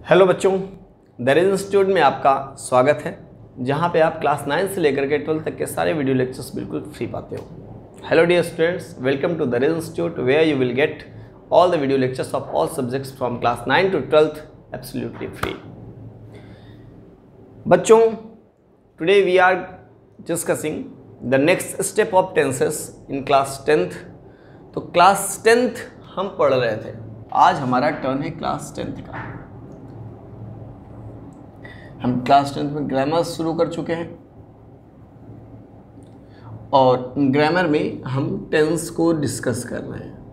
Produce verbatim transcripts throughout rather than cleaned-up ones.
Hello बच्चों, दरेज institute में आपका स्वागत है, जहां पे आप क्लास नाइन से लेकर के ट्वेल्थ तक के सारे वीडियो लेक्चर्स बिल्कुल फ्री पाते हो। Hello dear students, welcome to Darej institute where you will get all the video lectures of all subjects from class nine to twelfth absolutely free. बच्चों, today we are discussing the next step of tenses in class tenth. तो class tenth हम पढ़ रहे थे, आज हमारा turn है class tenth का। हम क्लास टेंथ में ग्रामर शुरू कर चुके हैं और ग्रामर में हम टेंस को डिस्कस कर रहे हैं।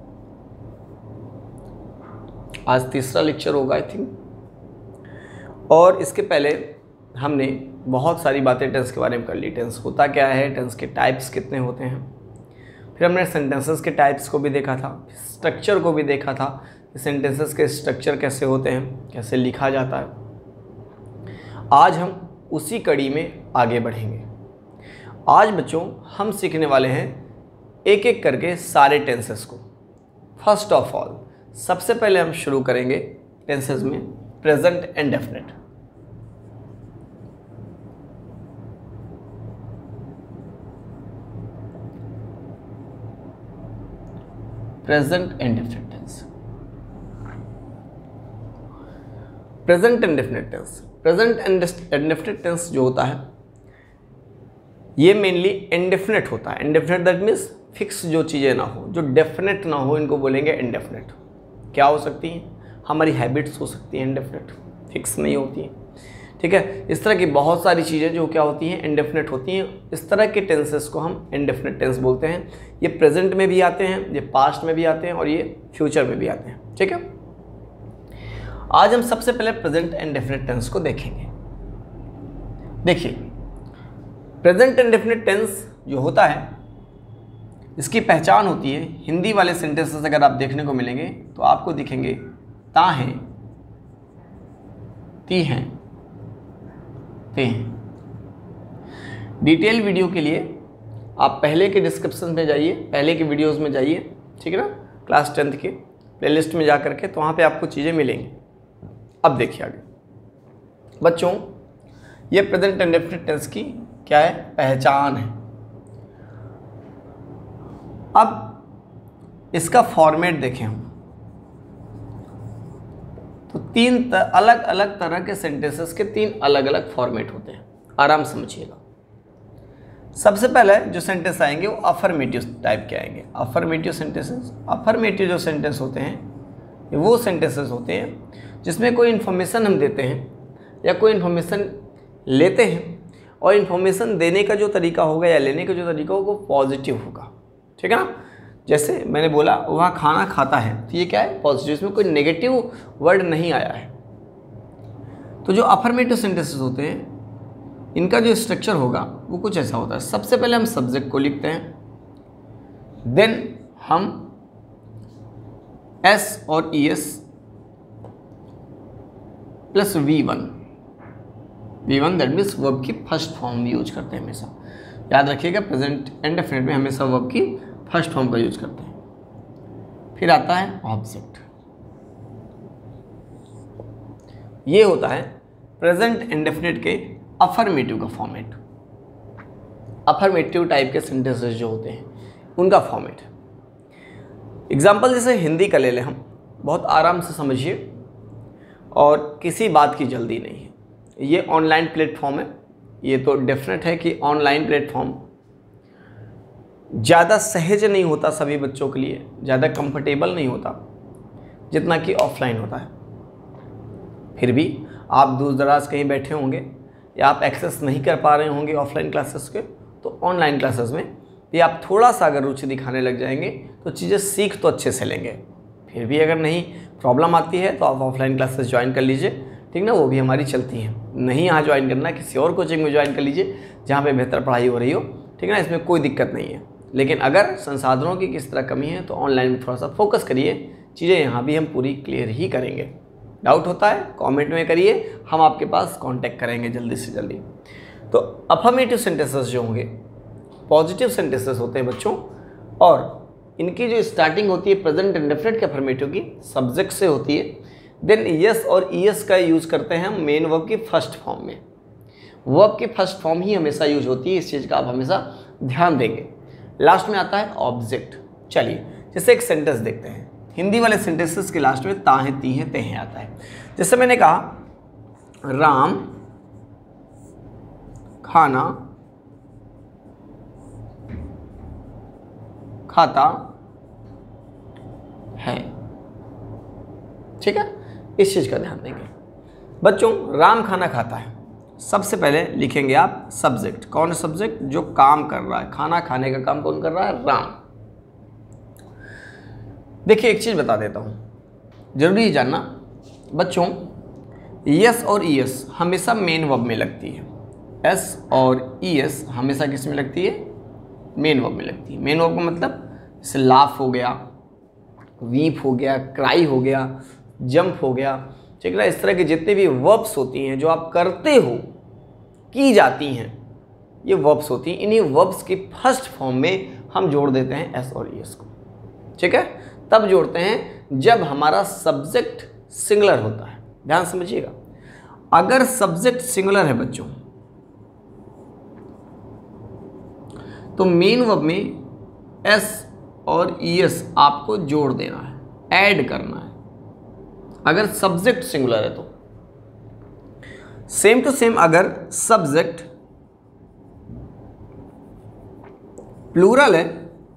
आज तीसरा लेक्चर होगा आई थिंक। और इसके पहले हमने बहुत सारी बातें टेंस के बारे में कर ली। टेंस होता क्या है, टेंस के टाइप्स कितने होते हैं, फिर हमने सेंटेंसेस के टाइप्स को भी देखा था, स्ट्रक्चर को भी देखा था, सेंटेंसेस के स्ट्रक्चर कैसे होते हैं, कैसे लिखा जाता है। आज हम उसी कड़ी में आगे बढ़ेंगे। आज बच्चों हम सीखने वाले हैं एक एक करके सारे टेंसेस को। फर्स्ट ऑफ ऑल, सबसे पहले हम शुरू करेंगे टेंसेस में present and definite. Present and definite tense. Present and definite tense present and indefinite tense जो होता है ये मेनली इंडेफिनिट होता है। इंडेफिनिट दैट मीन्स फिक्स जो चीज़ें ना हो, जो डेफिनेट ना हो, इनको बोलेंगे इंडेफिनिट। क्या हो सकती हैं? हमारी हैबिट्स हो सकती हैं, इंडेफिनिट फिक्स नहीं होती हैं। ठीक है, इस तरह की बहुत सारी चीज़ें जो क्या होती हैं, इंडेफिनिट होती हैं। इस तरह के टेंसेस को हम इंडेफिनिट टेंस बोलते हैं। ये प्रेजेंट में भी आते हैं, ये पास्ट में भी आते हैं और ये फ्यूचर में भी आते हैं। ठीक है, आज हम सबसे पहले प्रेजेंट एंड डेफिनेट टेंस को देखेंगे। देखिए, प्रेजेंट एंड डेफिनेट टेंस जो होता है इसकी पहचान होती है, हिंदी वाले सेंटेंसेस अगर आप देखने को मिलेंगे तो आपको दिखेंगे ता हैं, ती हैं, ते हैं। डिटेल वीडियो के लिए आप पहले के डिस्क्रिप्शन में जाइए, पहले के वीडियोस में जाइए, ठीक है ना, क्लास टेंथ के प्लेलिस्ट में जा करके, तो वहाँ पे आपको चीज़ें मिलेंगी। अब देखिए आगे बच्चों, ये प्रेजेंट एंड डेफिनेट टेंस की क्या है, पहचान है। अब इसका फॉर्मेट देखें हम, तो तीन अलग अलग तरह के सेंटेंसेस के तीन अलग अलग फॉर्मेट होते हैं। आराम समझिएगा। सबसे पहले जो सेंटेंस आएंगे वो अफर्मेटिव टाइप के आएंगे। अफर्मेटिव सेंटेंसेस अफर्मेटिव जो सेंटेंस होते हैं वो सेंटेंसेस होते हैं जिसमें कोई इन्फॉर्मेशन हम देते हैं या कोई इन्फॉर्मेशन लेते हैं और इन्फॉर्मेशन देने का जो तरीका होगा या लेने का जो तरीका होगा वो पॉजिटिव होगा। ठीक है ना, जैसे मैंने बोला वह खाना खाता है, तो ये क्या है, पॉजिटिव, इसमें कोई नेगेटिव वर्ड नहीं आया है। तो जो अफर्मेटिव सेंटेंसेस होते हैं इनका जो स्ट्रक्चर होगा वो कुछ ऐसा होता है। सबसे पहले हम सब्जेक्ट को लिखते हैं, देन हम एस और E S plus V one V one that means verb की फर्स्ट फॉर्म यूज करते हैं हमेशा। याद रखिएगा, प्रेजेंट एंड डेफिनेट में हमेशा वर्ब की फर्स्ट फॉर्म का यूज करते हैं। फिर आता है ऑब्जेक्ट। ये होता है प्रेजेंट एंड डेफिनेट के अफर्मेटिव का फॉर्मेट। अफर्मेटिव टाइप के सेंटेंसेस जो होते हैं उनका फॉर्मेट। एग्जाम्पल जैसे हिंदी का ले लें हम, बहुत आराम से समझिए और किसी बात की जल्दी नहीं है। ये ऑनलाइन प्लेटफॉर्म है, ये तो डेफिनेट है कि ऑनलाइन प्लेटफॉर्म ज़्यादा सहज नहीं होता सभी बच्चों के लिए, ज़्यादा कंफर्टेबल नहीं होता जितना कि ऑफलाइन होता है। फिर भी आप दूर दराज कहीं बैठे होंगे या आप एक्सेस नहीं कर पा रहे होंगे ऑफलाइन क्लासेस के, तो ऑनलाइन क्लासेस में ये आप थोड़ा सा अगर रुचि दिखाने लग जाएंगे तो चीज़ें सीख तो अच्छे से लेंगे। फिर भी अगर नहीं प्रॉब्लम आती है तो आप ऑफलाइन क्लासेस ज्वाइन कर लीजिए, ठीक ना, वो भी हमारी चलती हैं। नहीं यहाँ ज्वाइन करना, किसी और कोचिंग में ज्वाइन कर लीजिए जहाँ पे बेहतर पढ़ाई हो रही हो, ठीक है ना, इसमें कोई दिक्कत नहीं है। लेकिन अगर संसाधनों की किस तरह कमी है तो ऑनलाइन में थोड़ा सा फोकस करिए, चीज़ें यहाँ भी हम पूरी क्लियर ही करेंगे। डाउट होता है कमेंट में करिए, हम आपके पास कांटेक्ट करेंगे जल्दी से जल्दी। तो अफर्मेटिव सेंटेंसेस जो होंगे पॉजिटिव सेंटेंसेस होते हैं बच्चों, और इनकी जो स्टार्टिंग होती है प्रेजेंट इंडेफिनिट के अफर्मेटिव की सब्जेक्ट से होती है, देन यस और ईएस का यूज़ करते हैं हम मेन वर्ब की फर्स्ट फॉर्म में। वर्ब की फर्स्ट फॉर्म ही हमेशा यूज होती है, इस चीज़ का आप हमेशा ध्यान देंगे। लास्ट में आता है ऑब्जेक्ट। चलिए जैसे एक सेंटेंस देखते हैं, हिंदी वाले सेंटेंसेस के लास्ट में ताहें तीहें तेहें आता है। जैसे मैंने कहा राम खाना खाता है, ठीक है, इस चीज़ का ध्यान देंगे बच्चों। राम खाना खाता है, सबसे पहले लिखेंगे आप सब्जेक्ट। कौन है सब्जेक्ट? जो काम कर रहा है, खाना खाने का काम कौन कर रहा है? राम। देखिए एक चीज़ बता देता हूँ, जरूरी जानना बच्चों, यस और ईएस हमेशा मेन वर्ब में लगती है। एस और ईएस हमेशा किस में लगती है? मेन वर्ब में लगती है। मेन वर्ब का मतलब जैसे लाफ हो गया, वीप हो गया, क्राई हो गया, जंप हो गया, ठीक है। इस तरह के जितने भी वर्ब्स होती हैं जो आप करते हो, की जाती हैं, ये वर्ब्स होती हैं। इन्हीं वर्ब्स की फर्स्ट फॉर्म में हम जोड़ देते हैं एस और ईएस को, ठीक है। तब जोड़ते हैं जब हमारा सब्जेक्ट सिंगुलर होता है। ध्यान समझिएगा, अगर सब्जेक्ट सिंगुलर है बच्चों तो मेन वर्ब में एस और ईएस आपको जोड़ देना है, ऐड करना है, अगर सब्जेक्ट सिंगुलर है तो। सेम टू सेम अगर सब्जेक्ट प्लूरल है,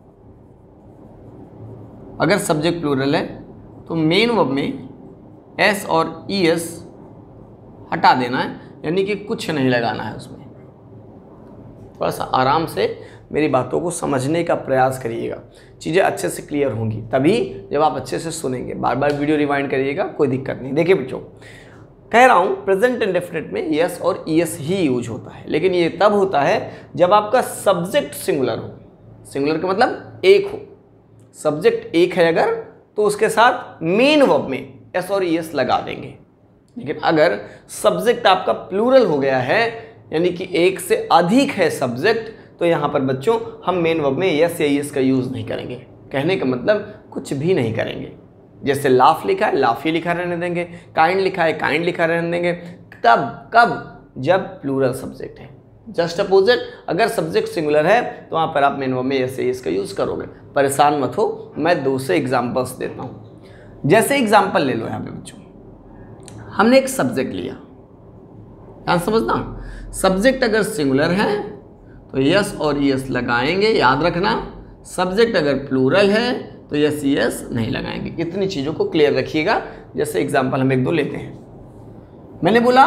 अगर सब्जेक्ट प्लूरल है तो मेन वर्ब में एस और ईएस हटा देना है, यानी कि कुछ नहीं लगाना है उसमें। थोड़ा सा आराम से मेरी बातों को समझने का प्रयास करिएगा, चीज़ें अच्छे से क्लियर होंगी तभी जब आप अच्छे से सुनेंगे। बार बार वीडियो रिवाइंड करिएगा, कोई दिक्कत नहीं। देखिए बच्चों, कह रहा हूँ प्रेजेंट इंडेफिनिट में यस और ईएस ही यूज होता है, लेकिन ये तब होता है जब आपका सब्जेक्ट सिंगुलर हो। सिंगुलर का मतलब एक हो, सब्जेक्ट एक है अगर, तो उसके साथ मेन वर्ब में एस और ईएस लगा देंगे। लेकिन अगर सब्जेक्ट आपका प्लूरल हो गया है, यानी कि एक से अधिक है सब्जेक्ट, तो यहाँ पर बच्चों हम मेन वर्ब में यस या ईएस का यूज़ नहीं करेंगे। कहने का मतलब कुछ भी नहीं करेंगे। जैसे लाफ लिखा है, लाफ ही लिखा रहने देंगे, काइंड लिखा है, काइंड लिखा रहने देंगे। तब कब? जब प्लूरल सब्जेक्ट है। जस्ट अपोजिट, अगर सब्जेक्ट सिंगुलर है तो वहाँ पर आप मेन वर्ब में यस या ईएस का यूज़ करोगे। परेशान मत हो, मैं दो से एग्जाम्पल्स देता हूँ। जैसे एग्जाम्पल ले लो यहाँ पे बच्चों, हमने एक सब्जेक्ट लिया, ध्यान समझना, सब्जेक्ट अगर सिंगुलर है तो यस और ईएस लगाएंगे, याद रखना। सब्जेक्ट अगर प्लूरल है तो यस ईएस नहीं लगाएंगे। इतनी चीज़ों को क्लियर रखिएगा। जैसे एग्जांपल हम एक दो लेते हैं। मैंने बोला,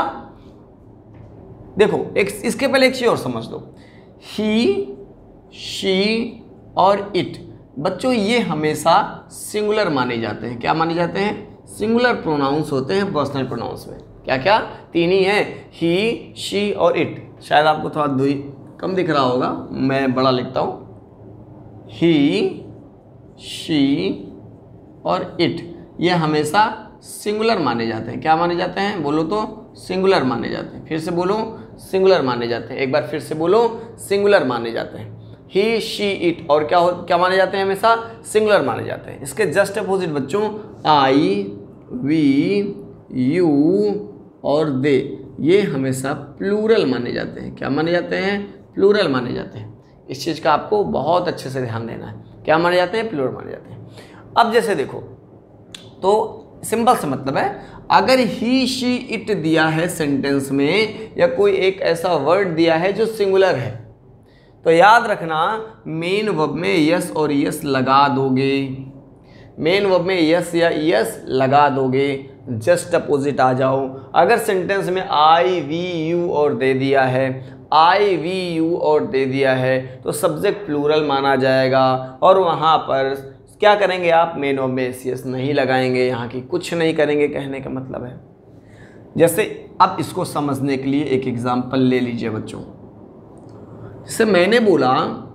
देखो एक इसके पहले एक चीज़ और समझ लो, ही, शी और इट बच्चों ये हमेशा सिंगुलर माने जाते हैं। क्या माने जाते हैं? सिंगुलर प्रोनाउंस होते हैं पर्सनल प्रोनाउंस में। क्या क्या? तीन ही हैं, ही, शी और इट। शायद आपको थोड़ा दो कम दिख रहा होगा, मैं बड़ा लिखता हूँ। ही, शी और इट ये हमेशा सिंगुलर माने जाते हैं। क्या माने जाते हैं? बोलो तो सिंगुलर माने जाते हैं। फिर से बोलो, सिंगुलर माने जाते हैं। एक बार फिर से बोलो, सिंगुलर माने जाते हैं। ही, शी, इट और क्या हो क्या माने जाते हैं? हमेशा सिंगुलर माने जाते हैं। इसके जस्ट अपोजिट बच्चों आई, वी, यू और दे ये हमेशा प्लूरल माने जाते हैं। क्या माने जाते हैं? प्लूरल माने जाते हैं। इस चीज़ का आपको बहुत अच्छे से ध्यान देना है। क्या माने जाते हैं? प्लूरल माने जाते हैं। अब जैसे देखो, तो सिंपल सा मतलब है, अगर ही, शी, इट दिया है सेंटेंस में, या कोई एक ऐसा वर्ड दिया है जो सिंगुलर है, तो याद रखना मेन वर्ब में यस और ईएस लगा दोगे। मेन वर्ब में यस या ईएस लगा दोगे। जस्ट अपोजिट आ जाओ। अगर सेंटेंस में आई, वी, यू और दे दिया है, आई, वी, यू और दे दिया है, तो सब्जेक्ट प्लूरल माना जाएगा और वहाँ पर क्या करेंगे आप? मेन वर्ब में एस ईएस नहीं लगाएंगे, यहाँ की कुछ नहीं करेंगे, कहने का मतलब है। जैसे अब इसको समझने के लिए एक एग्जाम्पल ले लीजिए बच्चों। जैसे मैंने बोला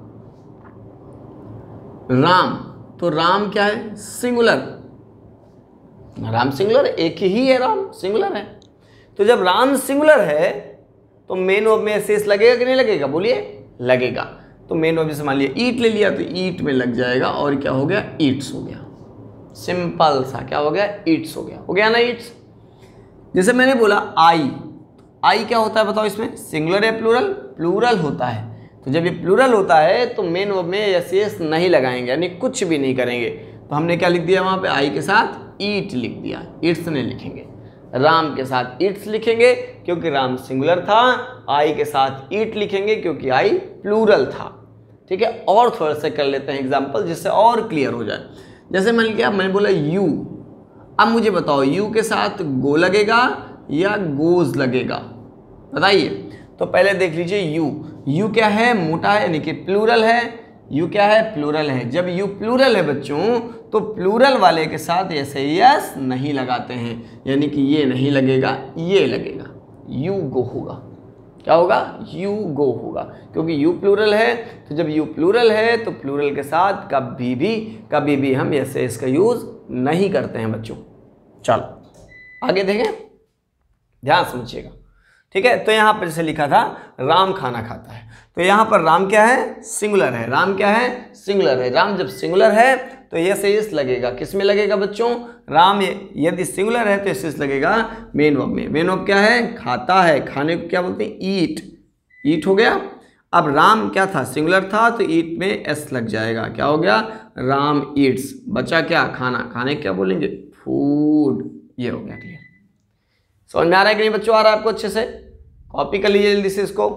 राम, तो राम क्या है? सिंगुलर। राम सिंगुलर, एक ही है, राम सिंगुलर है। तो जब राम सिंगुलर है तो मेन वर्ब में एस ईएस लगेगा कि नहीं लगेगा? बोलिए, लगेगा। तो मेन वर्ब से मान लिया ईट ले लिया तो ईट में लग जाएगा और क्या हो गया? ईट्स हो गया। सिंपल सा क्या हो गया, ईट्स हो गया, हो गया ना ईट्स। जैसे मैंने बोला आई, आई क्या होता है बताओ इसमें, सिंगुलर या प्लूरल, प्लूरल होता है। तो जब ये प्लूरल होता है तो मेन वर्ब में एस एस नहीं लगाएंगे, यानी कुछ भी नहीं करेंगे। तो हमने क्या लिख दिया वहाँ पे, आई के साथ ईट लिख दिया, ईट्स नहीं लिखेंगे। राम के साथ ईट्स लिखेंगे क्योंकि राम सिंगुलर था, आई के साथ ईट लिखेंगे क्योंकि आई प्लूरल था। ठीक है, और थोड़ा सा कर लेते हैं एग्जाम्पल जिससे और क्लियर हो जाए। जैसे मैंने क्या, मैंने बोला यू, अब मुझे बताओ यू के साथ गो लगेगा या गोज लगेगा, बताइए। तो पहले देख लीजिए यू, यू क्या है, मोटा है यानी कि प्लूरल है, यू क्या है, प्लूरल है। जब यू प्लूरल है बच्चों तो प्लूरल वाले के साथ ऐसे यस नहीं लगाते हैं, यानी कि ये नहीं लगेगा, ये लगेगा, यू गो होगा। क्या होगा, यू गो होगा, क्योंकि यू प्लूरल है। तो जब यू प्लूरल है तो प्लूरल के साथ कभी भी कभी भी हम ऐसे इसका यूज़ नहीं करते हैं बच्चों। चलो आगे देखें, ध्यान समझिएगा। ठीक है, तो यहाँ पर जैसे लिखा था राम खाना खाता है, तो यहाँ पर राम क्या है, सिंगुलर है। राम क्या है, सिंगुलर है। राम जब सिंगुलर है तो यस एस लगेगा, किस में लगेगा बच्चों, राम यदि सिंगुलर है तो यस एस लगेगा मेन वर्ब में। मेन वर्ब क्या है, खाता है, खाने को क्या बोलते हैं, ईट, ईट हो गया। अब राम क्या था, सिंगुलर था, तो ईट में एस लग जाएगा, क्या हो गया, राम ईट्स। बचा क्या, खाना, खाने क्या बोलेंगे, फूड। ये हो गया क्लियर। समझ में आ रहा है कि नहीं बच्चों, आ रहा है आपको अच्छे से, कॉपी कर लीजिए जल्दी से इसको।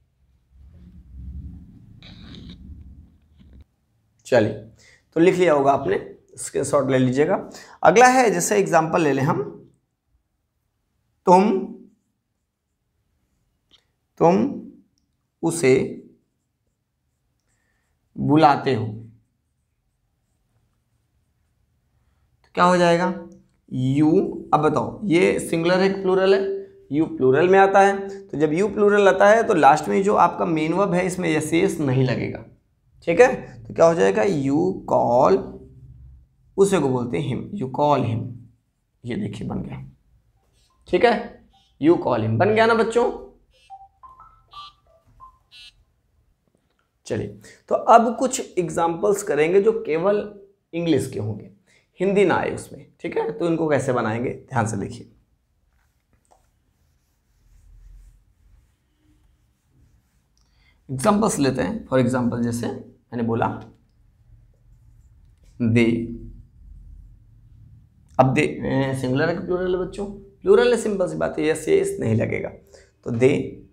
चलिए, तो लिख लिया होगा आपने, स्क्रीनशॉट ले लीजिएगा। अगला है, जैसे एग्जांपल ले लें हम, तुम तुम उसे बुलाते हो, तो क्या हो जाएगा, यू। अब बताओ ये सिंगुलर है प्लूरल है, यू प्लूरल में आता है। तो जब यू प्लूरल आता है तो लास्ट में जो आपका मेन वर्ब है इसमें यस एस नहीं लगेगा। ठीक है, तो क्या हो जाएगा, यू कॉल, उसे को बोलते हैं हिम, यू कॉल हिम। ये देखिए बन गया। ठीक है, यू कॉल हिम बन गया ना बच्चों। चलिए, तो अब कुछ एग्जाम्पल्स करेंगे जो केवल इंग्लिश के होंगे, हिंदी ना आए उसमें। ठीक है, तो इनको कैसे बनाएंगे, ध्यान से देखिए। एग्जाम्पल्स लेते हैं। फॉर एग्जाम्पल जैसे मैंने बोला दे, अब दे सिंगुलर है कि प्लूरल है बच्चों, प्लूरल है, सिंपल सी बात है, यस यस नहीं लगेगा। तो they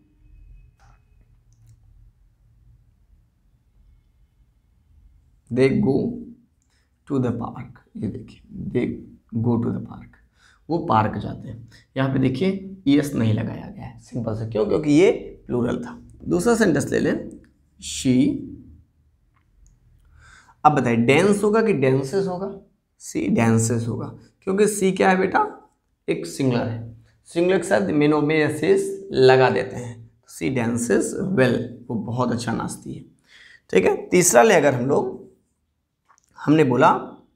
they go to the park, ये देखिए they go to the park, वो पार्क जाते हैं। यहाँ पे देखिए यस नहीं लगाया गया है, सिंपल से, क्यों, क्योंकि ये प्लूरल था। दूसरा सेंटेंस ले लें, शी। अब बताइए डेंस होगा कि डेंसेस होगा, सी डेंसेस होगा, क्योंकि सी क्या है बेटा, एक सिंगुलर है, सिंगुलर के साथ मेन में एस एस लगा देते हैं। सी डेंसेस वेल, वो बहुत अच्छा नाचती है। ठीक है, तीसरा ले अगर हम लोग, हमने बोला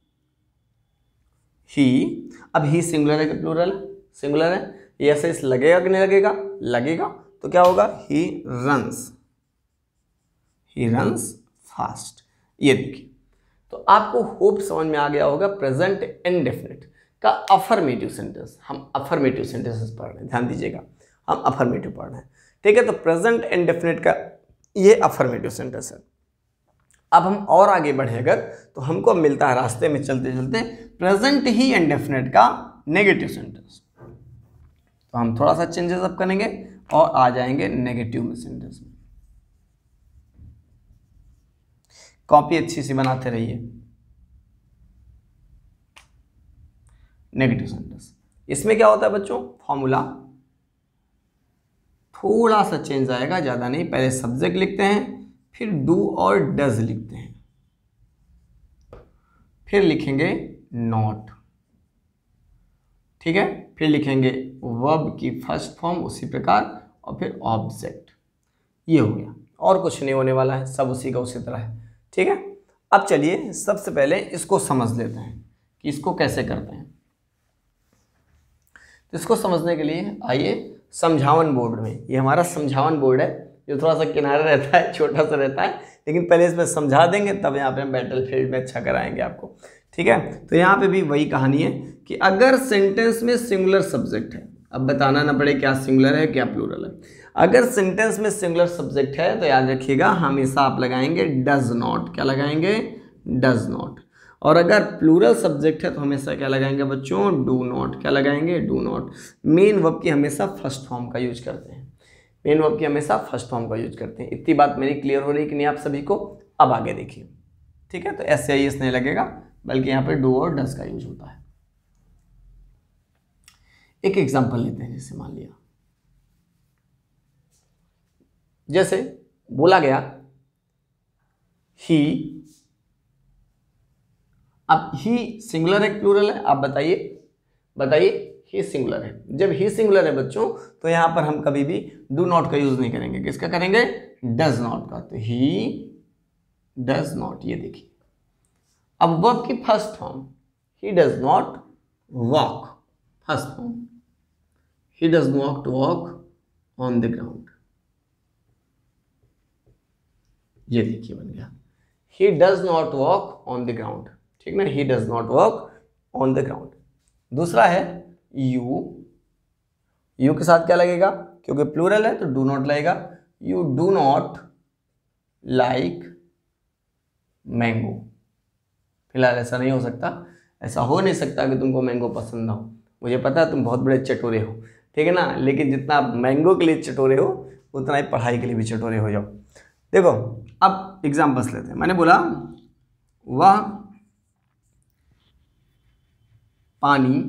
ही, अब ही सिंगुलर है कि प्लूरल, सिंगुलर है, एस एस लगेगा कि नहीं लगेगा, लगेगा। तो क्या होगा, he runs, he runs fast. ये देखिए, तो आपको होप समझ में आ गया होगा प्रेजेंट इंडेफिनिट का अफर्मेटिव सेंटेंस। हम अफर्मेटिव सेंटेंसेस पढ़ रहे हैं, ध्यान दीजिएगा, हम अफर्मेटिव पढ़ रहे हैं। ठीक है, तो प्रेजेंट इंडेफिनिट का ये अफर्मेटिव सेंटेंस है। अब हम और आगे बढ़े अगर, तो हमको मिलता है रास्ते में चलते चलते प्रेजेंट ही इंडेफिनिट का नेगेटिव सेंटेंस। तो हम थोड़ा सा चेंजेस अप करेंगे और आ जाएंगे नेगेटिव में सेंटेंस में। कॉपी अच्छी सी बनाते रहिए। नेगेटिव सेंटेंस, इसमें क्या होता है बच्चों, फॉर्मूला थोड़ा सा चेंज आएगा, ज़्यादा नहीं। पहले सब्जेक्ट लिखते हैं, फिर डू और डज लिखते हैं, फिर लिखेंगे नॉट। ठीक है, फिर लिखेंगे वर्ब की फर्स्ट फॉर्म उसी प्रकार, और फिर ऑब्जेक्ट। ये हो गया, और कुछ नहीं होने वाला है, सब उसी का उसी तरह है। ठीक है, अब चलिए सबसे पहले इसको समझ लेते हैं कि इसको कैसे करते हैं। तो इसको समझने के लिए आइए समझावन बोर्ड में, ये हमारा समझावन बोर्ड है जो थोड़ा सा किनारे रहता है, छोटा सा रहता है, लेकिन पहले इसमें समझा देंगे, तब यहाँ पे हम बैटल फील्ड में अच्छा कराएंगे आपको। ठीक है। तो यहाँ पे भी वही कहानी है कि अगर सेंटेंस में सिंगुलर सब्जेक्ट है, अब बताना ना पड़े क्या सिंगुलर है क्या प्लूरल है। अगर सेंटेंस में सिंगुलर सब्जेक्ट है तो याद रखिएगा हमेशा आप लगाएंगे डज नॉट। क्या लगाएंगे? Does not. और अगर प्लूरल सब्जेक्ट है तो हमेशा क्या लगाएंगे बच्चों? Do not. क्या लगाएंगे? Do not. मेन वर्ब की हमेशा फर्स्ट फॉर्म का यूज करते हैं। मेन वर्ब की हमेशा फर्स्ट फॉर्म का यूज करते हैं। इतनी बात मेरी क्लियर हो रही कि नहीं आप सभी को? अब आगे देखिए, ठीक है। तो एस आई एस नहीं लगेगा, बल्कि यहाँ पे डू और डज का यूज होता है। एक एग्जांपल लेते हैं, जैसे मान लिया, जैसे बोला गया ही, अब ही सिंगुलर है प्लूरल है? आप बताइए, बताइए ही सिंगुलर है। जब ही सिंगुलर है बच्चों तो यहां पर हम कभी भी डू नॉट का यूज नहीं करेंगे। किसका करेंगे? डज नॉट का। तो ही डज नॉट, ये देखिए। अब वर्ब की first form, he does not walk, first form, he does not walk on the ground. ये देखिए बन गया, he does not walk on the ground, ठीक ना। He does not walk on the ground. दूसरा है यू, यू के साथ क्या लगेगा? क्योंकि प्लूरल है तो डू नॉट लगेगा। You do not like mango. फिलहाल ऐसा नहीं हो सकता, ऐसा हो नहीं सकता कि तुमको मैंगो पसंद ना हो। मुझे पता है तुम बहुत बड़े चटोरे हो, ठीक है ना, लेकिन जितना आप मैंगो के लिए चटोरे हो उतना ही पढ़ाई के लिए भी चटोरे हो जाओ। देखो अब एग्जाम्पल्स लेते हैं। मैंने बोला वह पानी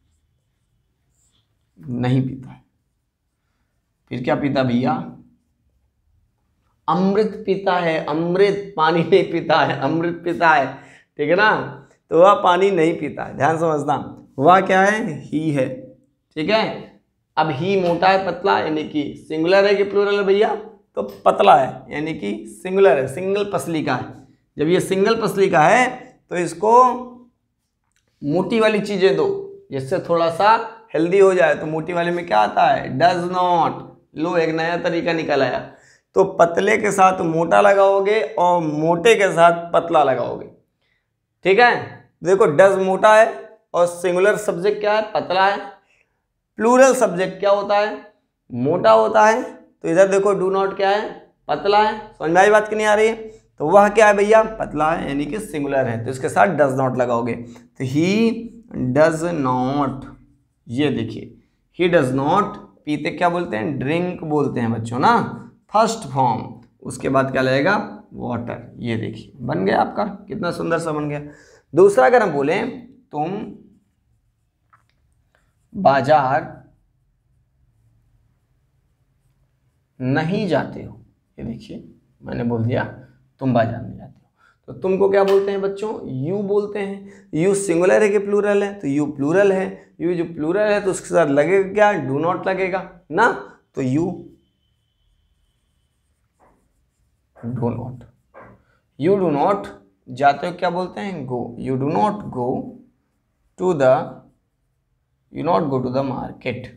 नहीं पीता है। फिर क्या पीता भैया? अमृत पीता है। अमृत, पानी नहीं पीता है, अमृत पीता है, ठीक है ना। तो वह पानी नहीं पीता है, ध्यान समझना। वह क्या है? ही है, ठीक है। अब ही मोटा है पतला, यानी कि सिंगुलर है कि प्लूरल है भैया? तो पतला है, यानी कि सिंगुलर है, सिंगल पसली का है। जब ये सिंगल पसली का है तो इसको मोटी वाली चीजें दो जिससे थोड़ा सा हेल्दी हो जाए। तो मोटी वाले में क्या आता है? Does not. लो एक नया तरीका निकल आया। तो पतले के साथ मोटा लगाओगे और मोटे के साथ पतला लगाओगे, ठीक है। देखो डज मोटा है और सिंगुलर सब्जेक्ट क्या है? पतला है। प्लूरल सब्जेक्ट क्या होता है? मोटा होता है। तो इधर देखो डू नॉट क्या है? पतला है। समझ में आई बात की नहीं आ रही है? तो वह क्या है भैया? पतला है, यानी कि सिंगुलर है, तो इसके साथ डज नॉट लगाओगे। तो ही डज नॉट, ये देखिए ही डज नॉट, पीते क्या बोलते हैं? ड्रिंक बोलते हैं बच्चों ना, फर्स्ट फॉर्म। उसके बाद क्या लगेगा? वाटर। ये देखिए बन गया आपका, कितना सुंदर सा बन गया। दूसरा अगर हम बोले तुम बाजार नहीं जाते हो, ये देखिए मैंने बोल दिया तुम बाजार नहीं जाते हो। तो तुमको क्या बोलते हैं बच्चों? यू बोलते हैं। यू सिंगुलर है कि प्लूरल है? तो यू प्लूरल है। यू जो प्लूरल है तो उसके साथ लगेगा क्या? डू नॉट लगेगा ना। तो you do not, you do not जाते हो क्या बोलते हैं? Go. You do not go to the, you not go to the market.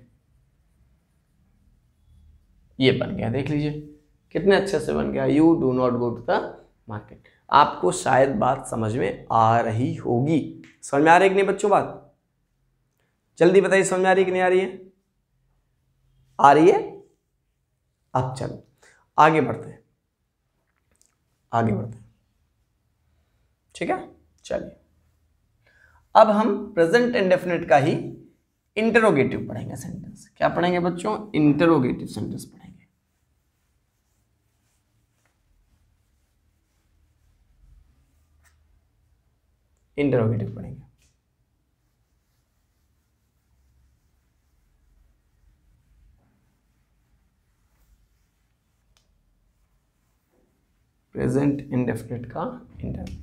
ये बन गया, देख लीजिए कितने अच्छे से बन गया। You do not go to the market. आपको शायद बात समझ में आ रही होगी। समझ में आ रही है कि नहीं बच्चों बात? जल्दी बताइए समझ में आ रही है कि नहीं आ रही है? आ रही है। अब चलो आगे बढ़ते हैं, आगे बढ़ते हैं, ठीक है। चलिए अब हम प्रेजेंट इंडेफिनिट का ही इंटरोगेटिव पढ़ेंगे सेंटेंस। क्या पढ़ेंगे बच्चों? इंटरोगेटिव सेंटेंस पढ़ेंगे। इंटरोगेटिव पढ़ेंगे। प्रेजेंट इंडेफिनिट का इंटरोगेटिव।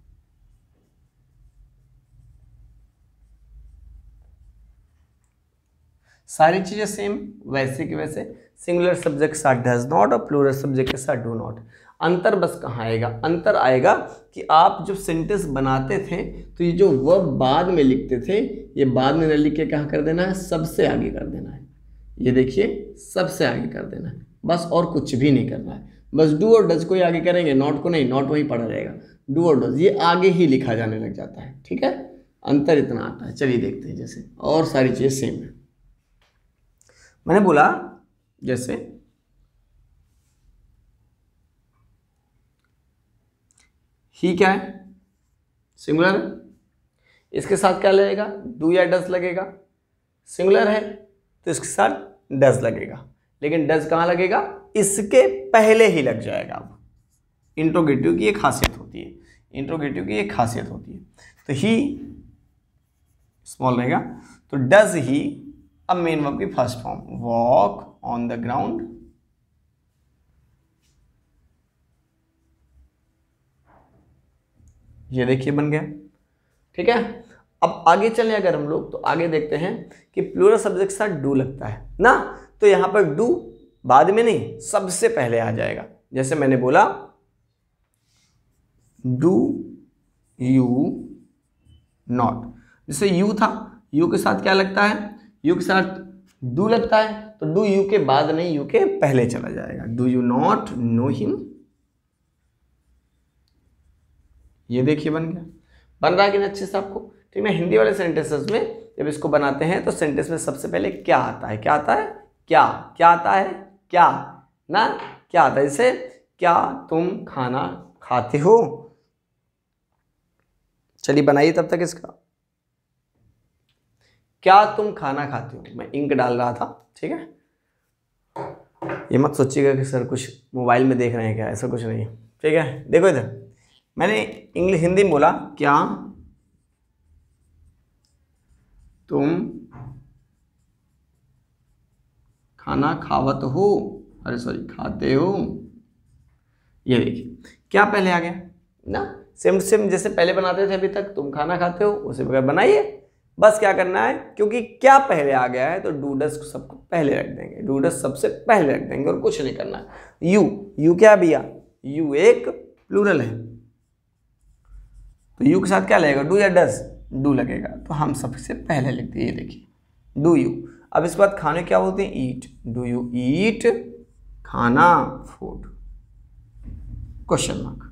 सारी चीजें सेम वैसे की वैसे। सिंगुलर सब्जेक्ट के साथ डज नॉट और प्लूरल सब्जेक्ट के साथ डू नॉट। अंतर बस कहाँ आएगा? अंतर आएगा कि आप जब सेंटेंस बनाते थे तो ये जो वर्ब बाद में लिखते थे, ये बाद में न लिख के क्या कर देना है? सबसे आगे कर देना है। ये देखिए सबसे आगे कर देना है, बस और कुछ भी नहीं करना है। बस डू और डज को ही आगे करेंगे, नॉट को नहीं, नॉट वहीं पड़ा रहेगा। डू और डज ये आगे ही लिखा जाने लग जाता है। ठीक है, अंतर इतना आता है। चलिए देखते हैं, जैसे और सारी चीज़ें सेम है। मैंने बोला जैसे ही क्या है, सिंगुलर है, इसके साथ क्या लगेगा, डू या डज लगेगा। सिंगुलर है तो इसके साथ डज लगेगा, लेकिन डज कहाँ लगेगा, इसके पहले ही लग जाएगा। अब इंट्रोगेटिव की एक खासियत होती है, इंट्रोगेटिव की एक खासियत होती है। तो ही स्मॉल रहेगा, तो डज ही अब मेन वर्ब की first form, walk on the ground, ये देखिए बन गया। ठीक है, अब आगे चलें अगर हम लोग, तो आगे देखते हैं कि प्लूरल सब्जेक्ट के साथ डू लगता है ना, तो यहां पर डू बाद में नहीं, सबसे पहले आ जाएगा। जैसे मैंने बोला डू यू नॉट, जैसे यू था, यू के साथ क्या लगता है, यू के साथ डू लगता है, तो डू यू के बाद नहीं, यू के पहले चला जाएगा। Do you not know him, ये देखिए बन गया। बन रहा है कि नहीं अच्छे से आपको? ठीक है, हिंदी वाले सेंटेंसेस में जब इसको बनाते हैं तो सेंटेंस में सबसे पहले क्या आता है, क्या आता है, क्या क्या आता है, क्या ना, क्या आता है। जैसे क्या तुम खाना खाते हो, चलिए बनाइए तब तक इसका। क्या तुम खाना खाते हो, मैं इंक डाल रहा था। ठीक है, ये मत सोचिएगा कि सर कुछ मोबाइल में देख रहे हैं क्या, ऐसा कुछ नहीं। ठीक है, देखो इधर मैंने इंग्लिश हिंदी में बोला, क्या तुम खाना खावत हो, अरे सॉरी खाते हो, ये देखिए क्या पहले आ गया ना, सेम सेम जैसे पहले बनाते थे अभी तक, तुम खाना खाते हो उसे बगैर बनाइए। बस क्या करना है, क्योंकि क्या पहले आ गया है तो डूडस को सबको पहले रख देंगे, डूडस सबसे पहले रख देंगे और कुछ नहीं करना है। यू यू क्या भैया, यू एक प्लूरल है, तो यू के साथ क्या लगेगा, डू या डज, डू लगेगा, तो हम सबसे पहले लिखते हैं, ये देखिए डू यू। अब इसके बाद खाने क्या बोलते हैं, ईट, डू यू ईट खाना, फूड, क्वेश्चन मार्क।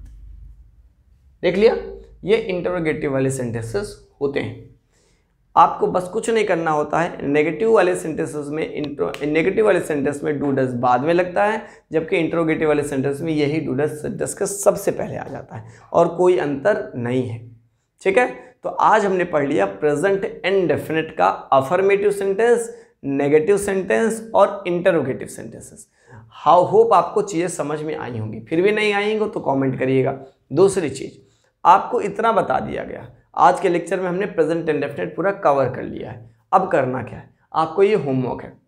देख लिया, ये इंटरोगेटिव वाले सेंटेंसेस होते हैं। आपको बस कुछ नहीं करना होता है, नेगेटिव वाले सेंटेंसेस में इंट्रो नेगेटिव वाले सेंटेंस में डू डज बाद में लगता है, जबकि इंट्रोगेटिव वाले सेंटेंस में यही डू डज सेंटेंस के सबसे पहले आ जाता है और कोई अंतर नहीं है। ठीक है, तो आज हमने पढ़ लिया प्रेजेंट इंडेफिनिट का अफर्मेटिव सेंटेंस, नेगेटिव सेंटेंस और इंटरोगेटिव सेंटेंसेस। हाउ होप आपको चीज़ें समझ में आई होंगी, फिर भी नहीं आई हो तो कमेंट करिएगा। दूसरी चीज़ आपको इतना बता दिया गया, आज के लेक्चर में हमने प्रेजेंट इंडेफिनिट पूरा कवर कर लिया है। अब करना क्या है, आपको ये होमवर्क है,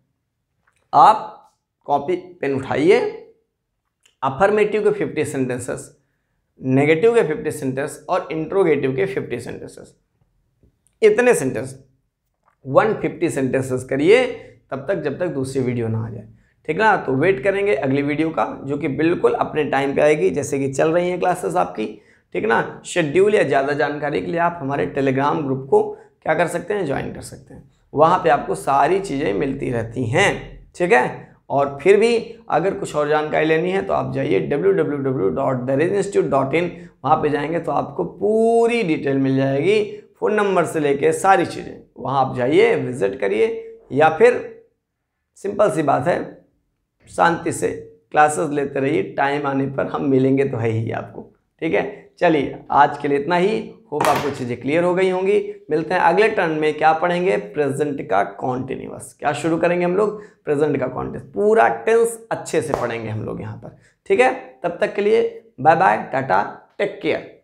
आप कॉपी पेन उठाइए, अफर्मेटिव के फिफ्टी सेंटेंसेस, नेगेटिव के फिफ्टी सेंटेंस और इंट्रोगेटिव के फिफ्टी सेंटेंसेस, इतने सेंटेंस वन फिफ्टी सेंटेंसेस करिए तब तक जब तक दूसरी वीडियो ना आ जाए। ठीक ना, तो वेट करेंगे अगली वीडियो का, जो कि बिल्कुल अपने टाइम पे आएगी, जैसे कि चल रही हैं क्लासेस आपकी। ठीक ना, शेड्यूल या ज़्यादा जानकारी के लिए आप हमारे टेलीग्राम ग्रुप को क्या कर सकते हैं, ज्वाइन कर सकते हैं। वहाँ पे आपको सारी चीज़ें मिलती रहती हैं। ठीक है, और फिर भी अगर कुछ और जानकारी लेनी है तो आप जाइए W W W dot Darej institute dot in, वहाँ पे जाएंगे तो आपको पूरी डिटेल मिल जाएगी, फ़ोन नंबर से लेके सारी चीज़ें। वहाँ आप जाइए, विज़िट करिए, या फिर सिंपल सी बात है, शांति से क्लासेस लेते रहिए, टाइम आने पर हम मिलेंगे तो है ही आपको। ठीक है, चलिए आज के लिए इतना ही। होप आपको चीज़ें क्लियर हो गई होंगी। मिलते हैं अगले टर्न में, क्या पढ़ेंगे, प्रेजेंट का कॉन्टिन्यूअस। क्या शुरू करेंगे हम लोग, प्रेजेंट का कॉन्टिन्यूअस, पूरा टेंस अच्छे से पढ़ेंगे हम लोग यहाँ पर। ठीक है, तब तक के लिए bye bye, tata, take care.